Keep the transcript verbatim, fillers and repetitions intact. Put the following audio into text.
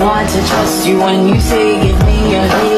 want to trust you when you say give me your